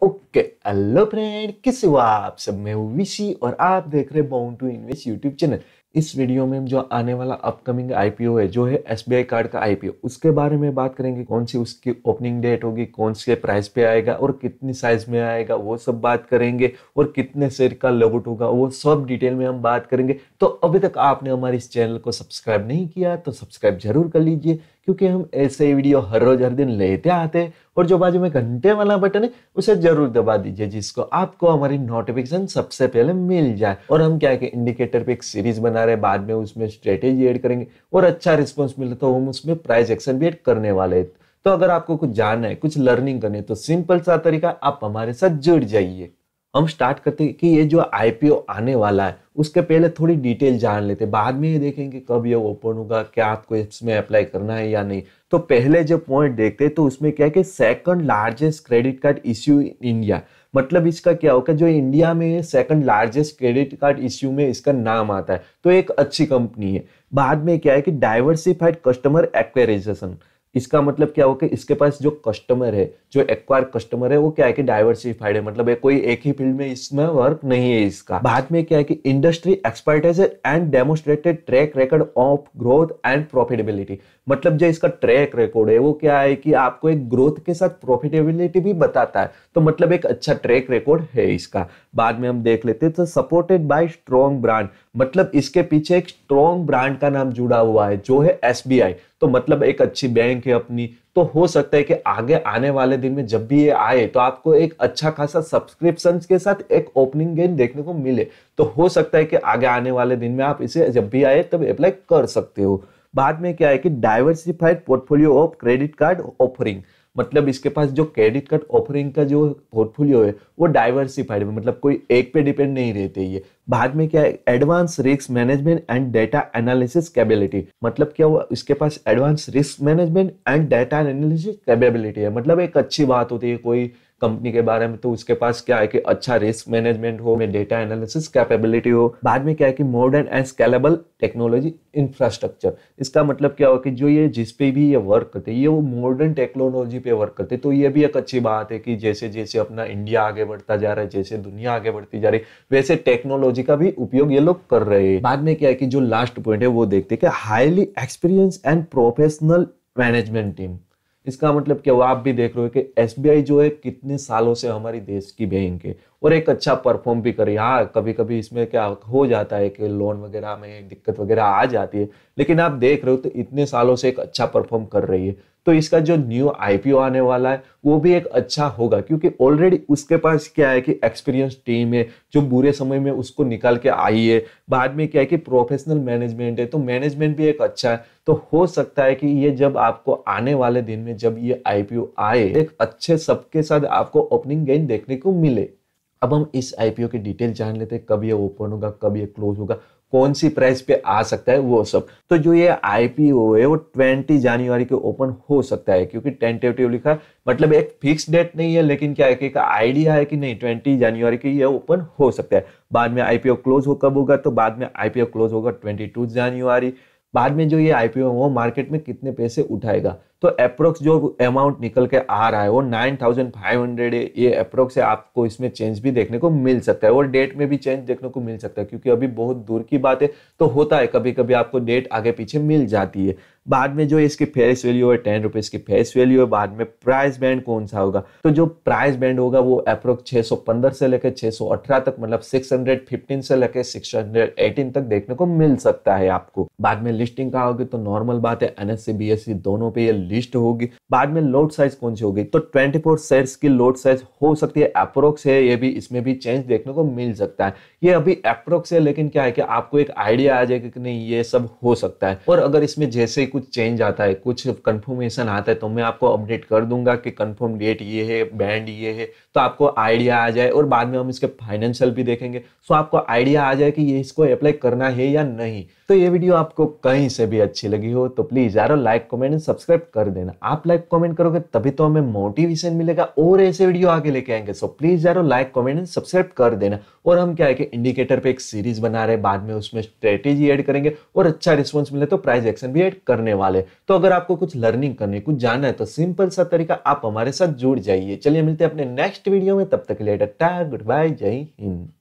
Okay hello friend, किस हुआ आप सब। मैं हूँ विशी और आप देख रहे bound to invest YouTube channel. इस वीडियो में हम जो आने वाला अपकमिंग आईपीओ है जो है एसबीआई कार्ड का आईपीओ, उसके बारे में बात करेंगे। कौन सी उसकी ओपनिंग डेट होगी, कौन से प्राइस पे आएगा और कितनी साइज में आएगा, वो सब बात करेंगे। और कितने शेयर का लॉट होगा वो सब डिटेल में हम बात करेंगे। तो अभी तक आपने हमारे इस चैनल को सब्सक्राइब नहीं किया तो सब्सक्राइब जरूर कर लीजिए, क्योंकि हम ऐसे ही वीडियो हर रोज हर दिन लेते आते हैं। और जो बाजू में घंटे वाला बटन है उसे जरूर दबा दीजिए, जिसको आपको हमारी नोटिफिकेशन सबसे पहले मिल जाए। और हम क्या है कि इंडिकेटर पे एक सीरीज बना रहे हैं, बाद में उसमें स्ट्रेटेजी ऐड करेंगे और अच्छा रिस्पॉन्स मिले तो हम उसमें प्राइस एक्शन भी ऐड करने वाले हैं। तो अगर आपको कुछ जानना है, कुछ लर्निंग करनी है, तो सिंपल सा तरीका, आप हमारे साथ जुड़ जाइए। हम स्टार्ट करते हैं कि ये जो आईपीओ आने वाला है उसके पहले थोड़ी डिटेल जान लेते हैं, बाद में ये देखेंगे कब ये ओपन होगा, क्या आपको इसमें अप्लाई करना है या नहीं। तो पहले जो पॉइंट देखते हैं तो उसमें क्या है कि second largest credit card issue in India. मतलब इसका क्या होगा, जो इंडिया में second largest credit card issue में इसका नाम आता है, तो एक अच्छी कंपनी है। बाद में क्या है कि डाइवर्सिफाइड कस्टमर एक्वेजिशन, इसका मतलब क्या होगा, इसके पास जो कस्टमर है, जो एक्वायर कस्टमर है, वो क्या है कि डाइवर्सिफाइड है। मतलब कोई एक ही फील्ड में इसमें वर्क नहीं है इसका। बाद में क्या है कि industry expertise and demonstrated track record of growth and profitability. मतलब जो इसका ट्रैक रिकॉर्ड है वो क्या है कि आपको एक ग्रोथ के साथ प्रॉफिटेबिलिटी भी बताता है। तो मतलब एक अच्छा ट्रैक रिकॉर्ड है इसका। बाद में हम देख लेते हैं तो सपोर्टेड बाय स्ट्रॉन्ग ब्रांड, मतलब इसके पीछे एक स्ट्रॉन्ग ब्रांड का नाम जुड़ा हुआ है जो है एसबीआई। तो मतलब एक अच्छी बैंक है अपनी। तो हो सकता है कि आगे आने वाले दिन में जब भी ये आए तो आपको एक अच्छा खासा सब्सक्रिप्शन के साथ एक ओपनिंग गेन देखने को मिले। तो हो सकता है कि आगे आने वाले दिन में आप इसे जब भी आए तब अप्लाई कर सकते हो। बाद में क्या है कि diversified portfolio of credit card offering, मतलब इसके पास जो क्रेडिट कार्ड ऑफरिंग का जो पोर्टफोलियो है वो डाइवर्सिफाइड है, मतलब कोई एक पे डिपेंड नहीं रहते ये। बाद में क्या है, advance risk management and data analysis capability. मतलब क्या हुआ, इसके पास advance risk management and data analysis capability है। मतलब एक अच्छी बात होती है कोई कंपनी के बारे में, तो उसके पास क्या है कि अच्छा रिस्क मैनेजमेंट हो, में डेटा एनालिसिस कैपेबिलिटी हो। बाद में क्या है कि modern and scalable technology infrastructure. इसका मतलब क्या हो कि जो ये जिस पे भी ये वर्क करते हैं ये वो मॉडर्न टेक्नोलॉजी पे वर्क करते हैं। तो ये भी एक अच्छी बात है कि जैसे जैसे अपना इंडिया आगे बढ़ता जा रहा है, जैसे दुनिया आगे बढ़ती जा रही है, वैसे टेक्नोलॉजी का भी उपयोग ये लोग कर रहे हैं। बाद में क्या है कि जो लास्ट पॉइंट है वो देखते हैं कि highly experience and professional management team. इसका मतलब क्या हुआ, आप भी देख रहे हो कि एसबीआई जो है कितने सालों से हमारी देश की बैंक है और एक अच्छा परफॉर्म भी करे। हाँ, कभी कभी इसमें क्या हो जाता है कि लोन वगैरह में दिक्कत वगैरह आ जाती है, लेकिन आप देख रहे हो तो इतने सालों से एक अच्छा परफॉर्म कर रही है। तो इसका जो न्यू आईपीओ आने वाला है वो भी एक अच्छा होगा, क्योंकि ऑलरेडी उसके पास क्या है कि एक्सपीरियंस टीम है जो बुरे समय में उसको निकाल के आई है। बाद में क्या है कि प्रोफेशनल मैनेजमेंट है, तो मैनेजमेंट भी एक अच्छा है। तो हो सकता है कि ये जब आपको आने वाले दिन में जब ये आईपीओ आए, एक अच्छे सबके साथ आपको ओपनिंग गेन देखने को मिले। अब हम इस आईपीओ की डिटेल जान लेते हैं, कब ये ओपन होगा, कब ये क्लोज होगा, कौन सी प्राइस पे आ सकता है वो सब। तो जो ये आईपीओ है वो 20 जनवरी को ओपन हो सकता है, क्योंकि टेंटेटिव लिखा है, मतलब एक फिक्स डेट नहीं है, लेकिन क्या है कि एक आइडिया है कि नहीं 20 जनवरी को ये ओपन हो सकता है। बाद में आईपीओ क्लोज हो कब होगा, तो बाद में आईपीओ क्लोज होगा 22 जनवरी। बाद में जो ये आईपीओ वो मार्केट में कितने पैसे उठाएगा, तो अप्रोक्स जो अमाउंट निकल के आ रहा है वो 9500 है। ये अप्रोक्स है, आपको इसमें चेंज भी देखने को मिल सकता है और डेट में भी चेंज देखने को मिल सकता है, क्योंकि अभी बहुत दूर की बात है। तो होता है कभी कभी आपको डेट आगे पीछे मिल जाती है। बाद में जो इसकी फेस वैल्यू है 10 रुपीज की फेस वैल्यू है। बाद में प्राइस बैंड कौन सा होगा, तो जो प्राइस बैंड होगा वो अप्रोक्स 615 से लेकर 618 तक, मतलब 615 से लेकर 618 तक देखने को मिल सकता है आपको। बाद में लिस्टिंग कहाँ होगी, तो नॉर्मल बात है एनएससी बीएससी दोनों पे ये लिस्ट होगी। बाद में लोट साइज कौन सी होगी, तो 24 शेयर्स की लोट साइज हो सकती है, अप्रोक्स है ये भी, इसमें भी चेंज देखने को मिल सकता है। ये अभी अप्रोक्स है, लेकिन क्या है कि आपको एक आइडिया आ जाएगा कि नहीं ये सब हो सकता है। और अगर इसमें जैसे कुछ चेंज आता है, कुछ कंफर्मेशन आता है, तो मैं आपको अपडेट कर दूंगा कि कंफर्म डेट ये है, बैंड ये है, तो आपको आइडिया आ जाए। और बाद में हम इसके फाइनेंशियल भी देखेंगे, तो आपको आइडिया आ जाए कि ये इसको अप्लाई करना है या नहीं। तो ये वीडियो आपको कहीं से भी अच्छी लगी हो तो प्लीज यार लाइक कमेंट एंड सब्सक्राइब कर देना। आप लाइक कमेंट करोगे तभी तो हमें मोटिवेशन मिलेगा और ऐसे वीडियो आगे लेके आएंगे। सो प्लीज यार लाइक कमेंट एंड सब्सक्राइब कर देना। और हम क्या है कि इंडिकेटर पे एक सीरीज बना रहे हैं, बाद में उसमें स्ट्रेटेजी ऐड करेंगे और अच्छा रिस्पॉन्स मिले तो प्राइस एक्शन भी ऐड कर करने वाले। तो अगर आपको कुछ लर्निंग करनी, कुछ जानना है तो सिंपल सा तरीका, आप हमारे साथ जुड़ जाइए। चलिए मिलते हैं अपने नेक्स्ट वीडियो में, तब तक के लिए टाटा गुड बाय, जय हिंद।